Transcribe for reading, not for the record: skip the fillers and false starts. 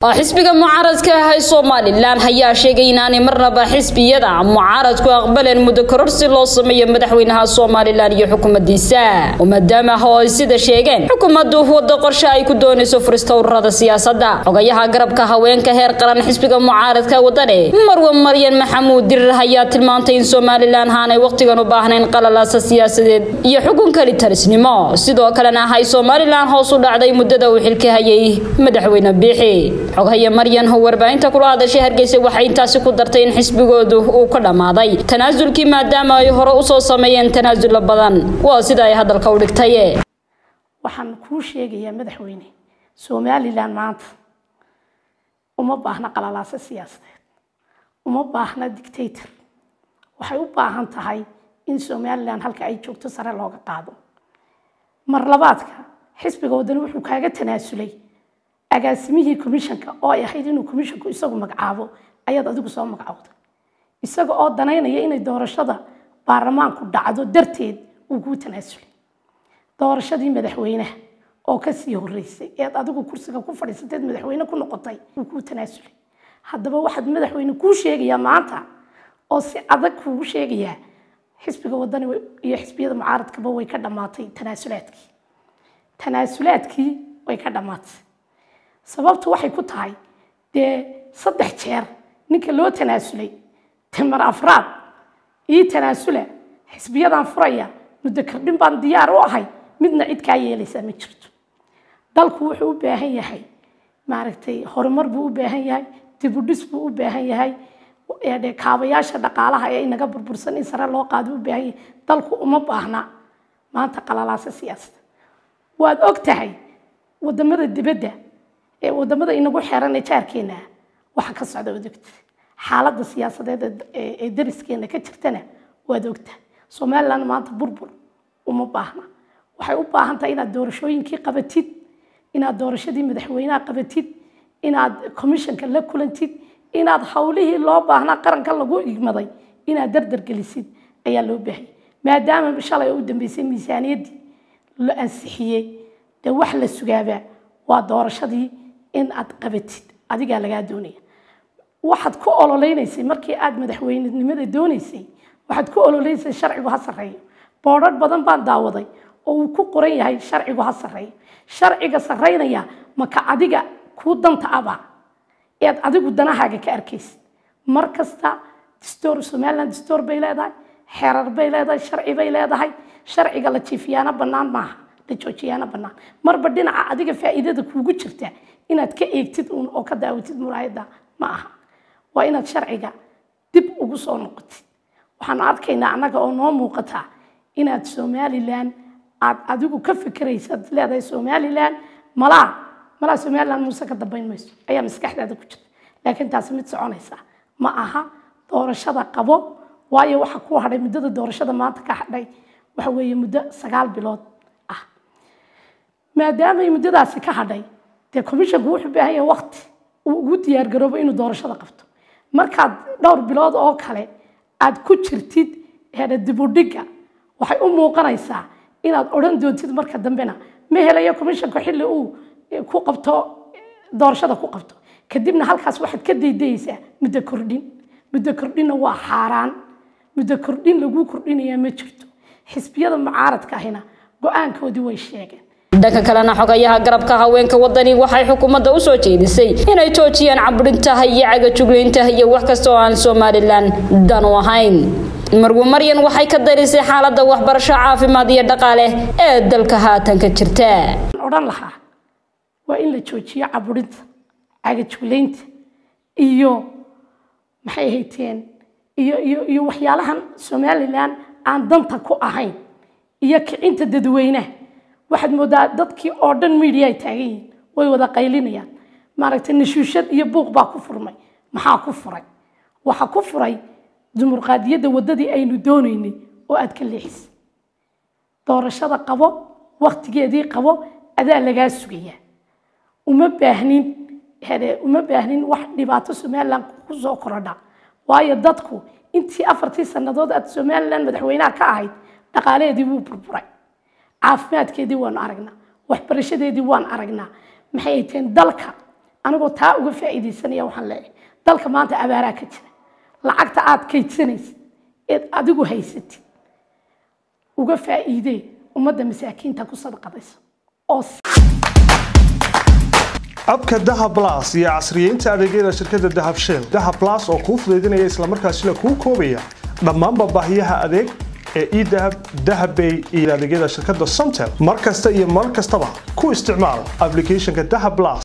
xisbiga mucaaradka ah ee Soomaaliland ayaa sheegay inaanay marnaba xisbiyada mucaaradku aqbaleen muddo kororsi loo sameeyo madaxweynaha Soomaaliland iyo xukuumaddiisa maadaama ay sida sheegeen xukuumaddu wada qorshe ay ku doonayso furista ururada siyaasadda xogayaha garabka haweenka heer qaran xisbiga mucaaradka wadane Marwo Maryan Maxamuud Dirir ayaa tilmaantay in Soomaaliland aanay waqtigan u baahnayn qalalaasa siyaasadeed iyo xukun kali tarisnimo sidoo kalena ay Soomaaliland hoos u dhacday muddada uu xilka hayay madaxweyne Biixi xogaha Maryan oo warbaahinta kula hadashay Hargeysa waxay intaas ku dartay in xisbigoodu uu ka dhamaaday tanaasulkii maadaama ay hore u soo sameeyeen tanaasul badan waa sida ay hadalka u dhigtay waxaan ku sheegayaa madaxweyne Soomaaliland maanta uma baahna qalalaasa siyaasadeed uma baahna dictator waxay u baahan tahay in Soomaaliland halka ay joogto sare looga qaado mar labaadka xisbiga wadani wuxuu kaaga tanaasulay agaasimihii commissionka oo ay ahayd inuu commissionku isagu magacaabo ayaad adigu soo magacaawday isaga oo danaynaya inay doorashada baarlamaanku dhacdo darteed uu ku tanaasulay doorashadii madaxweynaha oo ka sii horeysay ee adigu kursiga ku fadhiisatay madaxweyne ku noqotay uu ku tanaasulay haddaba waxaad madaxweyne ku sheegaya maanta oo si adag ku sheegaya xisbiga wadani iyo xisbiyada mucaaradkaba way ka dhamaatay tanaasulaadkii way ka dhamaatay sababtu waxay ku tahay saddex jeer ninka loo tanaasulay tamar afraad ii tanaasula xisbiyadan furaya muddo kordhin baan diyaar u ahay midna cid ka yeelaysa ma jirto dalku wuxuu u baahan yahay maaragtay horumar buu u baahan yahay dib u dhis buu u baahan yahay kaabayaasha dhaqaalaha ee inaga burbursan in sare loo qaado u baahan yahay dalku uma baahna maanta qalalaasa siyaasada waad ogtahay wadamada dibadda wadamada inagu xeeran jaarkeena waxa ka socda wadagta xaaladda siyaasadeed ee dariskeena ka jirtana waad ogtahay Soomaaliland maanta burbur uma baahna waxay u baahan tahay inaad doorashooyinkii qabatid inaad doorashadii madaxweynaha qabatid inaad commissionka la kulantid inaad hawlihii loo baahnaa qaranka lagu igmaday inaad dardar gelisid ayaa loo baahay maadaama shalay u dambeysay miisaaniyadii la ansixiyay wax la sugaaba waa doorashadii in aad qabatid adiga laga doonaya waxaad ku ololeysay markii aad madaxweynenimada doonaysay waxaad ku ololeysay sharcigu ha sareeyo boodad badan baan daawaday oo uu ku qoran yahay sharcigu ha sareeyo sharciga sareynaya maka adiga ku danta aba ee adigu danahaaga ka arkaysid markasta dastuur Soomaaliland dastuur bay leedahay xeerar bay leedahay sharci bay leedahay sharciga la jiifiyana banaan maaha la joojiyana banaan marba dhinaca adiga faa'iidada kuugu jirta inaad ka eegtid oo ka daawatid muraayada ma aha waa inaad sharciga dib ugu soo noqotid waxaan arkaynaa anaga oo noo muuqata inaad Soomaaliland aad adigu ka fikiraysad leedahay Soomaaliland mala Soomaaliland muuse ka dambayn mayso ayaa maskaxdaada ku jirta laakiin taas mid soconaysa ma aha doorashada qabo waayo waxa ku hadhay muddada doorashada maanta ka hadhay waxa weeye muddo 9 bilood ah maadaama muddadaasi ka hadhay commissionku wuxuu baahan yahay waqti uu ugu diyaar garoobo inuu doorashada qabto markaad dhowr bilood oo kale aad ku jirtid dib u dhiga waxay u muuqanaysaa inaad oran doontid marka dambena ma helayo commissionku xilli uu ku qabto doorashada ku qabto kadibna halkaas waxaad ka deydaysaa muddo kordhinna waa xaaraan muddo kordhin lagu kordhinaya ma jirto xisbiyada mucaaradka ahina go'aankoodii way sheegeen dhanka kalena xogayaha garabka haweenka wadani waxay xukuumadda u soo jeedisay inay joojiyaan caburinta iyo cagajugleynta iyo wax kasta oo aan Soomaaliland dan u ahayn Marwo Maryan waxay ka darisay xaaladda waxbarasho caafimaad iyo dhaqaale ee dalka haatan ka jirta oran lahaa waa in la joojiyo caburinta cagajugleynta iyo maxay hayteen iyo waxyaalahan Soomaaliland aan danta ku ahayn iyo kicinta dadweynaha waxaad moodaa dadkii oo dhan media ay taagan way wada qaylinayaan maaragtay nishuushad iyo buuq baa ku furmay maxaa ku furay waxa ku furay dimuqraadiyadda wadadii aynu doonaynay oo aad ka leexis doorashada qabo waqtigeedii qabo adaa laga sugaya uma baahnin wax dhibaato Soomaaliland ku soo korodha waayo dadku intii 4 sanadood aad Soomaaliland madaxweynaha ka ahayd dhaqaaleedii wuu burburay caafimaadkeedii waan aragnaa waxbarashadeedii waan aragnaa maxay teen dalka anigoo taa uga faa'iideysanaya waxaan leeyahay dalka maanta abaaraa ka jira lacagta aad kaydsanaysid ee adigu haysatid uga faa'iidee ummadda masaakiinta ku sadaqadaysa oo abka Dahab Plus iyo casriyeynta adeegyada shirkadda Dahab Shell Dahab Plus oo kuu fududeynaya isla markaasina kuu koobaya dhammaan baahiyaha adeeg ee e-Dahab Dahabbay iyo adeegyada shirkadda Somtel markasta iyo mar kastaba ku isticmaal applicationka Dahab Plus